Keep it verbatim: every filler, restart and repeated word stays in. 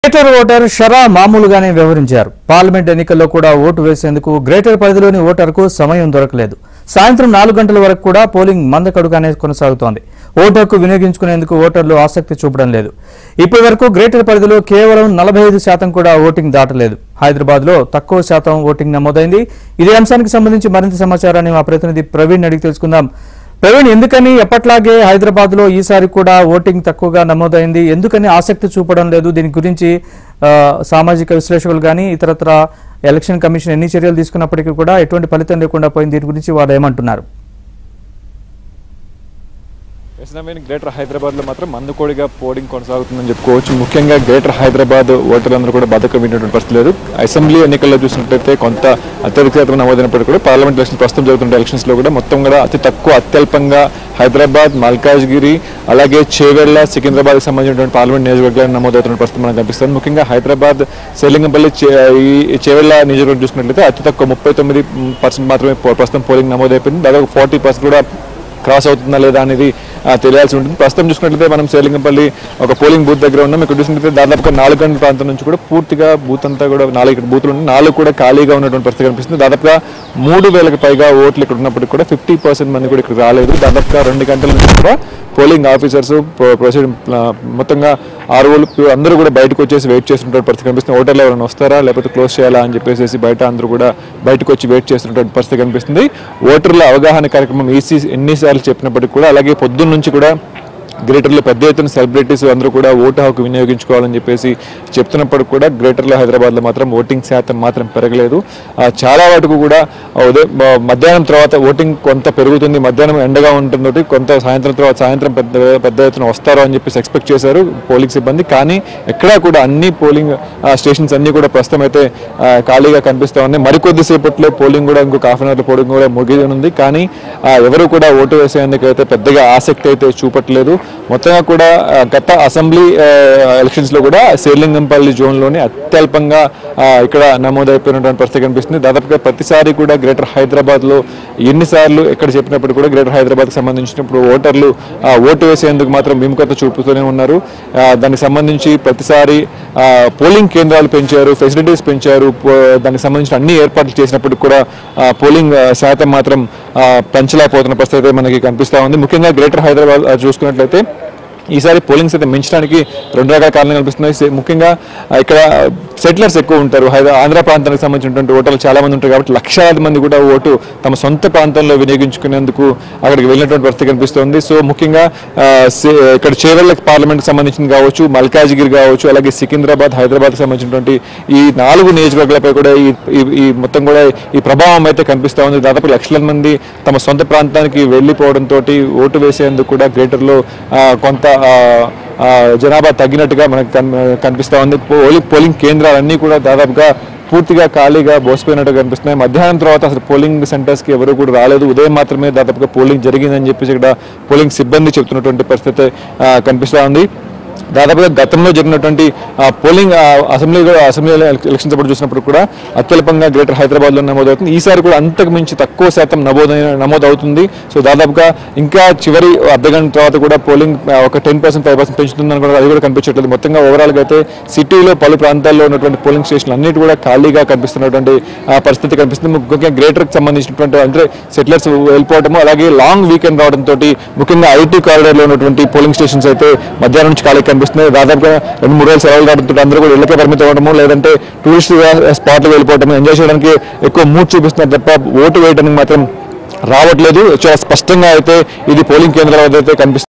Greater voter షరా మామూలుగానే వ్యవహరించారు. Parliament ఎన్నికల్లో కూడా ఓటు వేసేందుకు గ్రేటర్ పరిధిలోని ఓటర్కు సమయం దొరకలేదు. సాయంత్రం నాలుగు గంటల వరకు కూడా పోలింగ్ మందకడుగానే కొనసాగుతోంది. ఓటర్కు వినియోగించుకునేందుకు ఓటర్లు ఆసక్తి చూపడం లేదు. ఇప్పటి వరకు గ్రేటర్ పరిధిలో కేవలం నలభై ఐదు శాతం కూడా ఓటింగ్ దాటలేదు. హైదరాబాద్ లో తక్కువ శాతం ఓటింగ్ నమోదైంది. ఇదే అంశానికి సంబంధించి మరింత సమాచారాన్ని మా ప్రతినిధి ప్రవీణ్ అడిగి తెలుసుకుందాం. ప్రవీణ్, ఎందుకని ఎప్పట్లాగే హైదరాబాద్ లో ఈసారి కూడా ఓటింగ్ తక్కువగా నమోదైంది? ఎందుకని ఆసక్తి చూపడం లేదు? దీని గురించి సామాజిక విశ్లేషకులు కానీ ఇతరత్ర ఎలక్షన్ కమిషన్ ఎన్ని చర్యలు తీసుకున్నప్పటికీ కూడా ఎటువంటి ఫలితం లేకుండా పోయింది. దీని గురించి వాళ్ళు ఏమంటున్నారు? గ్రేటర్ హైదరాబాద్ లో మాత్రం మందుకోడిగా పోలింగ్ కొనసాగుతుందని చెప్పుకోవచ్చు. ముఖ్యంగా గ్రేటర్ హైదరాబాద్ ఓటర్లందరూ కూడా బతుక వినేటువంటి పరిస్థితి లేదు. అసెంబ్లీ ఎన్నికల్లో చూసినట్లయితే కొంత అత్యధిక శాతం నమోదైనప్పటికీ కూడా పార్లమెంట్ ఎలక్షన్ ప్రస్తుతం జరుగుతున్న ఎలక్షన్స్ లో కూడా మొత్తం కూడా అతి తక్కువ అత్యల్పంగా హైదరాబాద్, మల్కాజ్గిరి, అలాగే చేవెళ్ల, సికింద్రాబాద్ కి సంబంధించినటువంటి పార్లమెంట్ నియోజకవర్గాలు నమోదవుతున్న పరిస్థితి మనకు కనిపిస్తుంది. ముఖ్యంగా హైదరాబాద్, సెలింగంపల్లి, ఈ చేవెళ్ల నియోజకవర్గం చూసినట్లయితే అతి తక్కువ ముప్పై తొమ్మిది పర్సెంట్ మాత్రమే ప్రస్తుతం పోలింగ్ నమోదైపోయింది. దాదాపు ఫార్టీ పర్సెంట్ కూడా క్రాస్ అవుతుందా లేదా అనేది తెలియాల్సి ఉంటుంది. ప్రస్తుతం చూసుకున్నట్లయితే మనం సేలింగంపల్లి ఒక పోలింగ్ బూత్ దగ్గర ఉన్నాం. ఇక్కడ చూసినట్లయితే దాదాపుగా నాలుగు గంటల ప్రాంతం నుంచి కూడా పూర్తిగా బూత్ అంతా కూడా నాలుగు ఇక్కడ బూతులు ఉన్నాయి. నాలుగు కూడా ఖాళీగా ఉన్నటువంటి పరిస్థితి కనిపిస్తుంది. దాదాపుగా మూడు వేలకు పైగా ఓట్లు ఇక్కడ ఉన్నప్పటికీ కూడా ఫిఫ్టీ పర్సెంట్ మంది కూడా ఇక్కడ రాలేదు. దాదాపుగా రెండు గంటల నుంచి కూడా పోలింగ్ ఆఫీసర్స్ ప్రొసీడ్ మొత్తంగా ఆర్ఓలు అందరూ కూడా బయటకు వచ్చేసి వెయిట్ చేస్తున్నటువంటి పరిస్థితి కనిపిస్తుంది. ఓటర్లు ఎవరైనా వస్తారా లేకపోతే క్లోజ్ చేయాలా అని చెప్పేసి బయట అందరూ కూడా బయటకు వచ్చి వెయిట్ చేస్తున్నటువంటి పరిస్థితి కనిపిస్తుంది. ఓటర్ల అవగాహన కార్యక్రమం ఈసీ ఎన్నిసార్లు చెప్పినప్పటికీ కూడా అలాగే పొద్దున్న నుంచి కూడా గ్రేటర్లో పెద్ద ఎత్తున సెలబ్రిటీస్ అందరూ కూడా ఓటు హక్కు వినియోగించుకోవాలని చెప్పేసి చెప్తున్నప్పటికి కూడా గ్రేటర్లో హైదరాబాద్లో మాత్రం ఓటింగ్ శాతం మాత్రం పెరగలేదు. చాలా వాటికి కూడా ఉదయం మధ్యాహ్నం తర్వాత ఓటింగ్ కొంత పెరుగుతుంది, మధ్యాహ్నం ఎండగా ఉంటుంది, కొంత సాయంత్రం తర్వాత సాయంత్రం పెద్ద పెద్ద ఎత్తున వస్తారో అని చెప్పేసి ఎక్స్పెక్ట్ చేశారు పోలింగ్ సిబ్బంది. కానీ ఎక్కడా కూడా అన్ని పోలింగ్ స్టేషన్స్ అన్ని కూడా ప్రస్తుతం అయితే ఖాళీగా కనిపిస్తూ ఉన్నాయి. మరికొద్దిసేపట్లో పోలింగ్ కూడా ఇంకొక హాఫ్ అన్ అవర్ పోలింగ్ కూడా ముగియనుంది. కానీ ఎవరు కూడా ఓటు వేసేందుకు అయితే పెద్దగా ఆసక్తి అయితే చూపట్లేదు. మొత్తంగా కూడా గత అసెంబ్లీ ఎలక్షన్స్ లో కూడా సేలింగంపల్లి జోన్ లోని అత్యల్పంగా ఇక్కడ నమోదైపోయినటువంటి పరిస్థితి కనిపిస్తుంది. దాదాపుగా ప్రతిసారి కూడా గ్రేటర్ హైదరాబాద్ లో ఎన్నిసార్లు ఎక్కడ చెప్పినప్పుడు కూడా గ్రేటర్ హైదరాబాద్ కి సంబంధించినప్పుడు ఓటర్లు ఓటు వేసేందుకు మాత్రం విముఖత చూపుతూనే ఉన్నారు. దానికి సంబంధించి ప్రతిసారి పోలింగ్ కేంద్రాలు పెంచారు, ఫెసిలిటీస్ పెంచారు, దానికి సంబంధించిన అన్ని ఏర్పాట్లు చేసినప్పటికీ కూడా పోలింగ్ శాతం మాత్రం పెంచలేకపోతున్న పరిస్థితి మనకి కనిపిస్తా ఉంది. ముఖ్యంగా గ్రేటర్ హైదరాబాద్ చూసుకున్నట్లయితే ఈసారి పోలింగ్ శాతం పెంచడానికి రెండు రకాల కారణాలు కనిపిస్తున్నాయి. ముఖ్యంగా ఇక్కడ సెటిలర్స్ ఎక్కువ ఉంటారు. ఆంధ్ర ప్రాంతానికి సంబంధించినటువంటి ఓటర్లు చాలా మంది ఉంటారు కాబట్టి లక్షలాది మంది కూడా ఓటు తమ సొంత ప్రాంతంలో వినియోగించుకునేందుకు అక్కడికి వెళ్ళినటువంటి పరిస్థితి కనిపిస్తుంది. సో ముఖ్యంగా ఇక్కడ చేవెళ్ల పార్లమెంట్కి సంబంధించింది కావచ్చు, మల్కాజ్గిరి కావచ్చు, అలాగే సికింద్రాబాద్, హైదరాబాద్కి సంబంధించినటువంటి ఈ నాలుగు నియోజకవర్గాలపై కూడా ఈ ఈ మొత్తం కూడా ఈ ప్రభావం అయితే కనిపిస్తూ ఉంది. దాదాపు లక్షల మంది తమ సొంత ప్రాంతానికి వెళ్ళిపోవడంతో ఓటు వేసేందుకు కూడా గ్రేటర్లో కొంత జనాభా తగ్గినట్టుగా మనకు కనిపిస్తూ ఉంది. పోలింగ్ పోలింగ్ కేంద్రాలన్నీ కూడా దాదాపుగా పూర్తిగా ఖాళీగా బోసిపోయినట్టు కనిపిస్తున్నాయి. మధ్యాహ్నం తర్వాత అసలు పోలింగ్ సెంటర్స్కి ఎవరు కూడా రాలేదు. ఉదయం మాత్రమే దాదాపుగా పోలింగ్ జరిగిందని చెప్పేసి ఇక్కడ పోలింగ్ సిబ్బంది చెప్తున్నటువంటి పరిస్థితి కనిపిస్తూ ఉంది. దాదాపుగా గతంలో జరిగినటువంటి పోలింగ్ అసెంబ్లీ అసెంబ్లీ ఎలక్షన్స్ అప్పుడు చూసినప్పుడు కూడా అత్యల్పంగా గ్రేటర్ హైదరాబాద్లో నమోదవుతుంది. ఈసారి కూడా అంతకు మించి తక్కువ శాతం నమోదైన నమోదవుతుంది. సో దాదాపుగా ఇంకా చివరి అర్ధగంట తర్వాత కూడా పోలింగ్ ఒక టెన్ పర్సెంట్ ఫైవ్ పర్సెంట్ పెంచుతుందని కూడా అది కూడా కనిపించట్లేదు. మొత్తంగా ఓవరాల్గా అయితే సిటీలో పలు ప్రాంతాల్లో ఉన్నటువంటి పోలింగ్ స్టేషన్లు అన్నిటి కూడా ఖాళీగా కనిపిస్తున్నటువంటి పరిస్థితి కనిపిస్తుంది. ముఖ్యంగా గ్రేటర్కి సంబంధించినటువంటి అంటే సెటిలర్స్ వెళ్ళిపోవడము, అలాగే లాంగ్ వీకెండ్ రావడంతో ముఖ్యంగా ఐటీ కారిడార్లో ఉన్నటువంటి పోలింగ్ స్టేషన్స్ అయితే మధ్యాహ్నం నుంచి ఖాళీ కనిపిస్తున్నాయి. దాదాపుగా రెండు మూడు వేల సెలవులు రావడంతో అందరూ కూడా ఇళ్లకే పరిమితం అవ్వడము, లేదంటే టూరిస్ట్ స్పాట్లు వెళ్ళిపోవడము, ఎంజాయ్ చేయడానికి ఎక్కువ మూడ్ చూపిస్తున్నారు తప్ప ఓటు వేయడానికి మాత్రం రావట్లేదు. చాలా స్పష్టంగా అయితే ఇది పోలింగ్ కేంద్రాల వద్ద అయితే కనిపిస్తుంది.